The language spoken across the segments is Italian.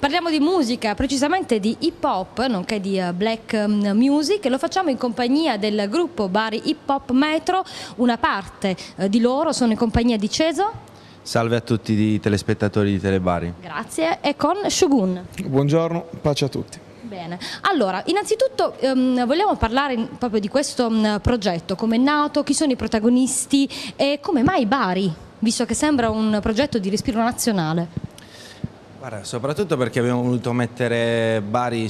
Parliamo di musica, precisamente di hip hop, nonché di black music, e lo facciamo in compagnia del gruppo Bari Hip Hop Metro. Una parte di loro sono in compagnia di Ceso. Salve a tutti i telespettatori di Telebari. Grazie, e con Shogun. Buongiorno, pace a tutti. Bene, allora innanzitutto vogliamo parlare proprio di questo progetto, come è nato, chi sono i protagonisti e come mai Bari, visto che sembra un progetto di respiro nazionale. Guarda, soprattutto perché abbiamo voluto mettere Bari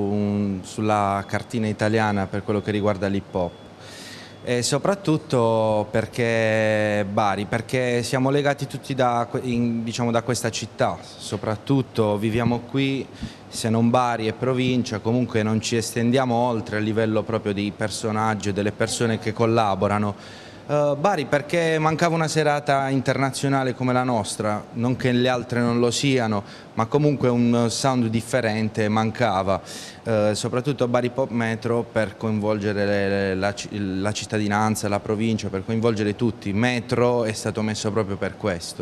sulla cartina italiana per quello che riguarda l'hip hop. E soprattutto perché Bari, perché siamo legati tutti diciamo, da questa città, soprattutto viviamo qui, se non Bari e provincia, comunque non ci estendiamo oltre a livello proprio di personaggi e delle persone che collaborano. Bari perché mancava una serata internazionale come la nostra, non che le altre non lo siano, ma comunque un sound differente mancava, soprattutto Bari Pop Metro per coinvolgere la cittadinanza, la provincia, per coinvolgere tutti. Metro è stato messo proprio per questo.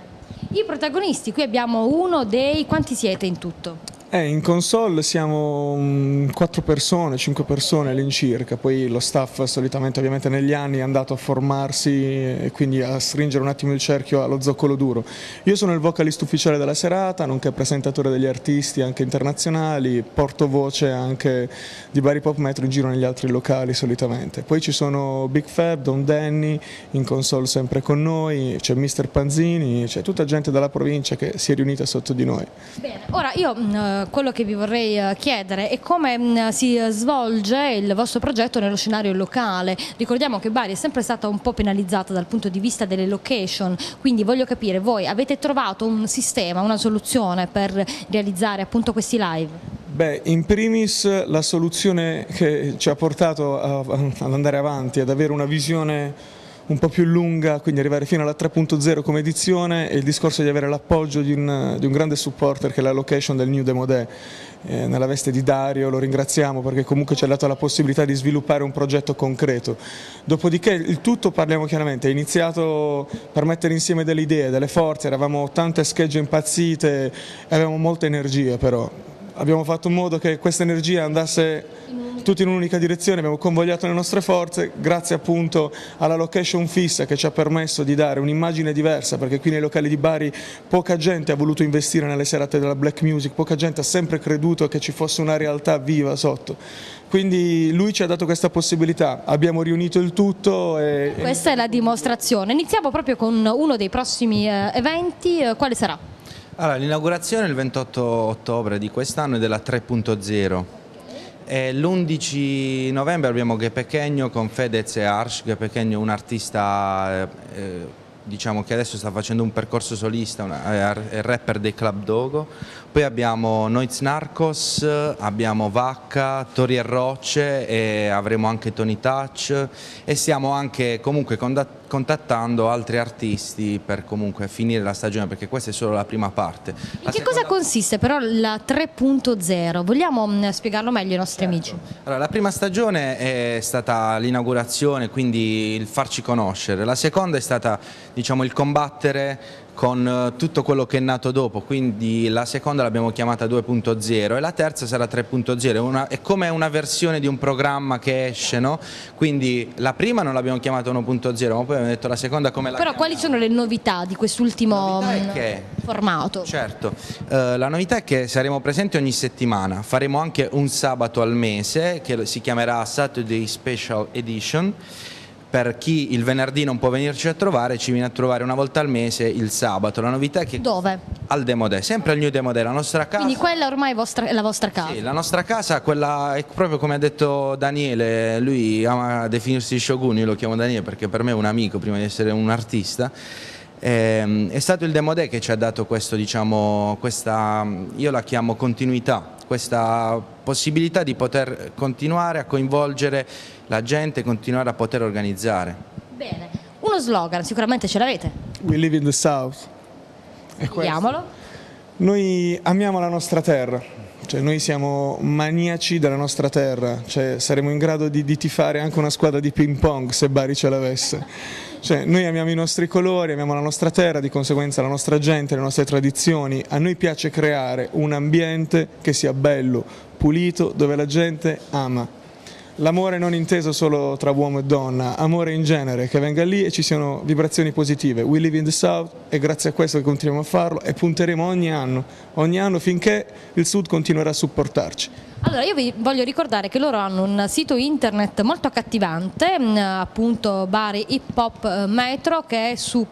I protagonisti, qui abbiamo uno dei... quanti siete in tutto? In console siamo 4 persone, 5 persone all'incirca, poi lo staff solitamente ovviamente negli anni è andato a formarsi e quindi a stringere un attimo il cerchio allo zoccolo duro. Io sono il vocalist ufficiale della serata, nonché presentatore degli artisti anche internazionali, portovoce anche di Bari Pop Metro in giro negli altri locali solitamente. Poi ci sono Big Fab, Don Danny, in console sempre con noi, c'è Mister Panzini, c'è tutta gente dalla provincia che si è riunita sotto di noi. Bene, ora io... quello che vi vorrei chiedere è come si svolge il vostro progetto nello scenario locale. Ricordiamo che Bari è sempre stata un po' penalizzata dal punto di vista delle location, quindi voglio capire, voi avete trovato un sistema, una soluzione per realizzare appunto questi live? Beh, in primis la soluzione che ci ha portato ad andare avanti, ad avere una visione un po' più lunga, quindi arrivare fino alla 3.0 come edizione, e il discorso di avere l'appoggio di un grande supporter che è la location del New Demodè, nella veste di Dario. Lo ringraziamo perché comunque ci ha dato la possibilità di sviluppare un progetto concreto. Dopodiché il tutto, parliamo chiaramente, è iniziato per mettere insieme delle idee, delle forze, eravamo tante schegge impazzite e avevamo molta energia, però abbiamo fatto in modo che questa energia andasse tutti in un'unica direzione, abbiamo convogliato le nostre forze grazie appunto alla location fissa che ci ha permesso di dare un'immagine diversa, perché qui nei locali di Bari poca gente ha voluto investire nelle serate della black music, poca gente ha sempre creduto che ci fosse una realtà viva sotto. Quindi lui ci ha dato questa possibilità, abbiamo riunito il tutto e... Questa è la dimostrazione. Iniziamo proprio con uno dei prossimi eventi, quale sarà? Allora, l'inaugurazione è il 28 ottobre di quest'anno è della 3.0. L'11 novembre abbiamo Ghe Pequeno con Fedez e Arsh. Ghe Pequeno è un artista diciamo che adesso sta facendo un percorso solista, è rapper dei Club Dogo. Poi abbiamo Noiz Narcos, abbiamo Vacca, Tori e Rocce e avremo anche Tony Touch, e stiamo anche comunque contattando altri artisti per comunque finire la stagione, perché questa è solo la prima parte. In che cosa consiste però la 3.0? Vogliamo spiegarlo meglio ai nostri amici? Allora, la prima stagione è stata l'inaugurazione, quindi il farci conoscere. La seconda è stata, diciamo, il combattere con tutto quello che è nato dopo, quindi la seconda l'abbiamo chiamata 2.0 e la terza sarà 3.0, è come una versione di un programma che esce, no? Quindi la prima non l'abbiamo chiamata 1.0, ma poi abbiamo detto la seconda come la Però quali sono le novità di quest'ultimo formato? Certo, la novità è che saremo presenti ogni settimana, faremo anche un sabato al mese che si chiamerà Saturday Special Edition. Per chi il venerdì non può venirci a trovare, ci viene a trovare una volta al mese il sabato. La novità è che... Dove? Al Demodè, sempre al New Demodè, la nostra casa. Quindi quella ormai è la vostra casa? Sì, la nostra casa, quella è proprio come ha detto Daniele, lui ama definirsi Shogun, io lo chiamo Daniele perché per me è un amico prima di essere un artista. È stato il Demodè che ci ha dato questo, diciamo, questa, io la chiamo continuità, questa possibilità di poter continuare a coinvolgere la gente, continuare a poter organizzare. Bene, uno slogan sicuramente ce l'avete? We live in the South. Vediamolo. Noi amiamo la nostra terra, cioè noi siamo maniaci della nostra terra, cioè saremo in grado di tifare anche una squadra di ping pong se Bari ce l'avesse. Cioè, noi amiamo i nostri colori, amiamo la nostra terra, di conseguenza la nostra gente, le nostre tradizioni. A noi piace creare un ambiente che sia bello, pulito, dove la gente ama. L'amore non inteso solo tra uomo e donna, amore in genere, che venga lì e ci siano vibrazioni positive. We live in the South, è grazie a questo che continuiamo a farlo e punteremo ogni anno finché il Sud continuerà a supportarci. Allora, io vi voglio ricordare che loro hanno un sito internet molto accattivante, appunto Bari Hip Hop Metro, che è su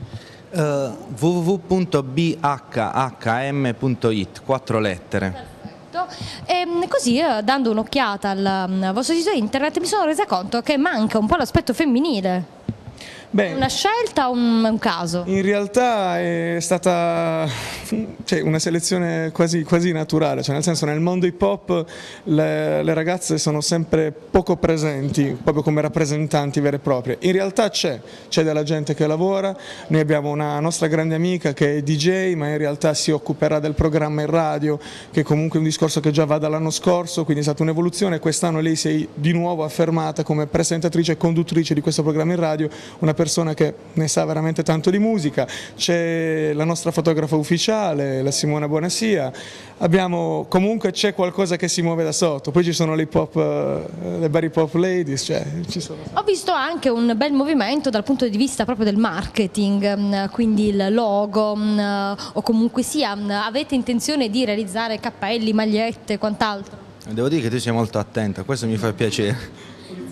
www.bhhm.it, 4 lettere. E così, dando un'occhiata al vostro sito internet, mi sono resa conto che manca un po' l'aspetto femminile. Beh, È una scelta o un caso? in realtà è stata una selezione quasi naturale, cioè nel senso, nel mondo hip hop le ragazze sono sempre poco presenti, proprio come rappresentanti vere e proprie. In realtà c'è della gente che lavora, noi abbiamo una nostra grande amica che è DJ, ma in realtà si occuperà del programma in radio, che comunque è un discorso che già va dall'anno scorso, quindi è stata un'evoluzione. Quest'anno lei si è di nuovo affermata come presentatrice e conduttrice di questo programma in radio, una persona che ne sa veramente tanto di musica. C'è la nostra fotografa ufficiale, la Simona Buonasia. Comunque c'è qualcosa che si muove da sotto, poi ci sono le Bari Pop Ladies, cioè ci sono. Ho visto anche un bel movimento dal punto di vista proprio del marketing, quindi il logo, o comunque sia, avete intenzione di realizzare cappelli, magliette e quant'altro? Devo dire che tu sei molto attenta, questo mi fa piacere.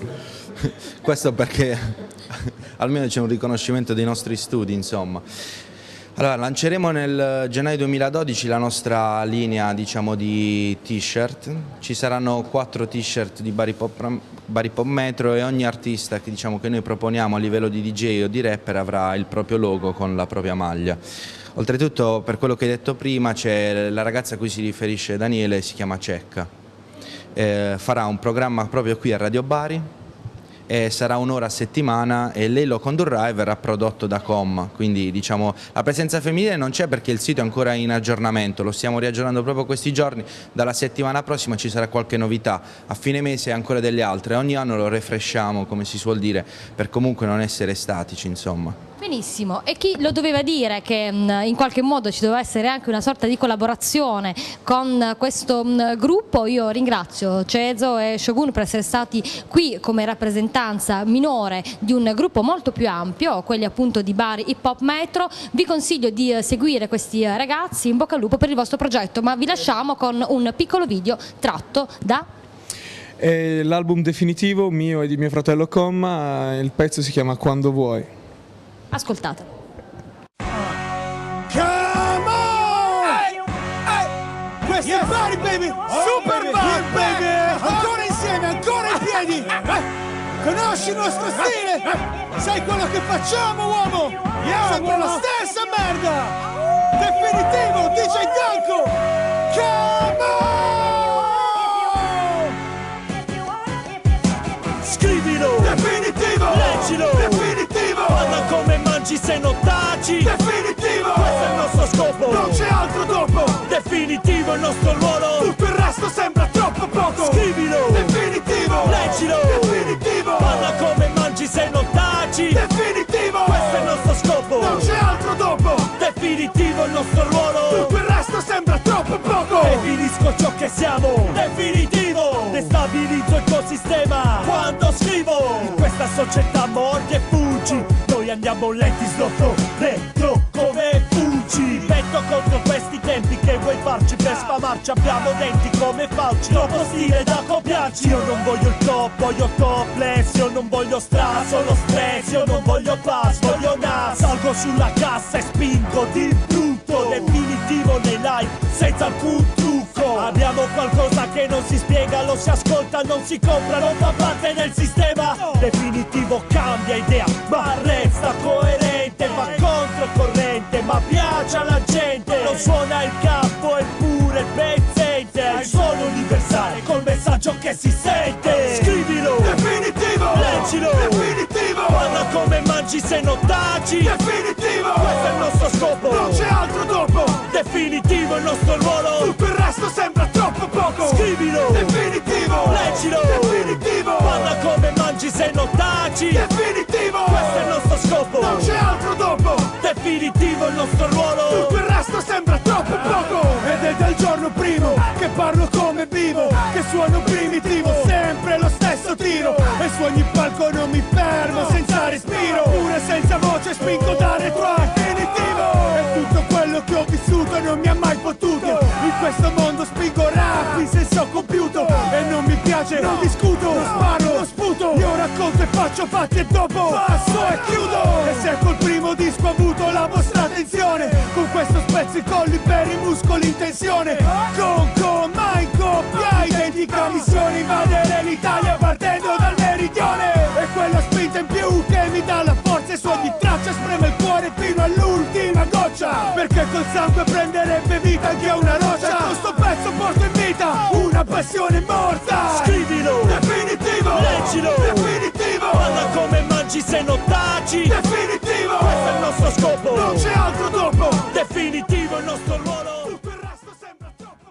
Questo perché almeno c'è un riconoscimento dei nostri studi, insomma. Allora, lanceremo nel gennaio 2012 la nostra linea, diciamo, di t-shirt. Ci saranno 4 t-shirt di Bari Pop Metro e ogni artista che noi proponiamo a livello di DJ o di rapper avrà il proprio logo con la propria maglia. Oltretutto, per quello che hai detto prima, c'è la ragazza a cui si riferisce Daniele, si chiama Cecca. Farà un programma proprio qui a Radio Bari. Sarà un'ora a settimana e lei lo condurrà e verrà prodotto da Com, quindi la presenza femminile non c'è perché il sito è ancora in aggiornamento, lo stiamo riaggiornando proprio questi giorni. Dalla settimana prossima ci sarà qualche novità, a fine mese ancora delle altre, ogni anno lo refresciamo, come si suol dire, per comunque non essere statici, insomma. Benissimo, e chi lo doveva dire che in qualche modo ci doveva essere anche una sorta di collaborazione con questo gruppo? Io ringrazio Cezo e Shogun per essere stati qui come rappresentanza minore di un gruppo molto più ampio, quelli appunto di Bari Hip Hop Metro. Vi consiglio di seguire questi ragazzi, in bocca al lupo per il vostro progetto, ma vi lasciamo con un piccolo video tratto da... L'album definitivo mio e di mio fratello Comma, il pezzo si chiama Quando Vuoi. Ascoltate. Come on! Questo è Bari, baby! Super Bari, baby! Ancora insieme, ancora in piedi! Conosci il nostro stile? Sai quello che facciamo, uomo? Sempre la stessa merda! Definitivo, DJ Danko! Come on! Scrivilo! Definitivo! Leggilo! Definitivo! Guarda come mangi se non taci! Definitivo! Questo è il nostro scopo! Non c'è altro dopo! Definitivo il nostro ruolo! Tutto il resto sembra troppo poco! Scrivilo! Definitivo! Leggilo! Definitivo! Guarda come mangi se non taci! Definitivo! Questo è il nostro scopo! Non c'è altro dopo! Definitivo il nostro ruolo! Tutto il resto sembra troppo poco! Definisco ciò che siamo! Definitivo! Destabilizzo il tuo sistema! Quando scrivo! In questa società mordi e fuggi! Noi andiamo lenti, slotto, retro, come fuggi. Petto contro questi tempi che vuoi farci per sfamarci. Abbiamo denti come Fauci, troppo stile da copiarci. Io non voglio il top, voglio topless. Io non voglio stra, solo stress. Io non voglio pass, voglio nas. Salgo sulla cassa e spingo di brutto. Definitivo nei live, senza alcun trucco. Abbiamo qualcosa che non si spiega, lo si ascolta, non si compra, non fa parte del sistema. Definitivo cambia idea, ma resta coerente, va controcorrente, ma piace alla gente. Non suona il capo eppure il pezzente, è il suono universale col messaggio che si sente. Scrivilo, definitivo, leggilo, definitivo. Guarda come mangi se non taci. Definitivo, questo è il nostro scopo. Non c'è altro dopo. Definitivo il nostro ruolo. Tutto il resto sembra troppo poco. Scrivilo, definitivo, leggilo, definitivo. Guarda come mangi se non taci. Definitivo, questo è il nostro scopo. definitivo il nostro ruolo. Tutto il resto sembra troppo poco. Ed è dal giorno primo che parlo come vivo, che suono primitivo, sempre lo stesso tiro. E su ogni palco non mi fermo senza respiro, pure senza voce spingo da retro a definitivo. E tutto quello che ho vissuto non mi ha mai fottuto. In questo mondo spingo rap in senso compiuto. E non mi piace, non discuto, non sparo, non sputo. Io racconto e faccio fatti e dopo passo e chiudo. E se col primo disco ho avuto la vostra attenzione, con questo spezzo i colli per i muscoli in tensione. Mai coppia, identica missione, invadere l'Italia partendo dal meridione. E quella spinta in più che mi dà la forza, e su ogni traccia spreme il cuore fino all'ultima goccia. Perché col sangue prenderebbe vita anche una roccia. Con sto pezzo porto in vita una passione morta. Scrivilo, definitivo, leggilo, definitivo. guarda come mangi se non taci, Definitivo, questo è il nostro scopo. non c'è altro dopo.